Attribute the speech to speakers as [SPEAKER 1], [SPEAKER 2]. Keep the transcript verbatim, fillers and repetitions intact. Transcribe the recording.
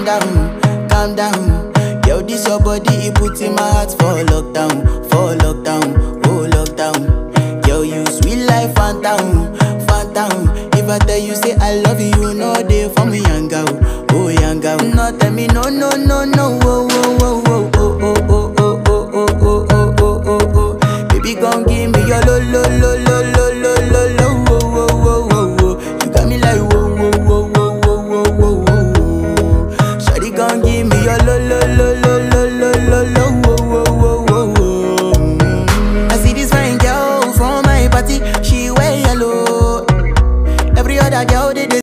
[SPEAKER 1] down, calm down. Yo, this your body, it puts in my heart for lockdown, for lockdown, oh lockdown. Yo, you sweet life, phantom, phantom. If I tell you say I love you, you know they for me, young girl, oh young girl. No tell me no, no, no, no, oh, oh, oh, oh, oh, oh, oh, oh, oh, oh, oh, oh, oh, oh. Baby, come give me your lo, lo, lo, lo, lo.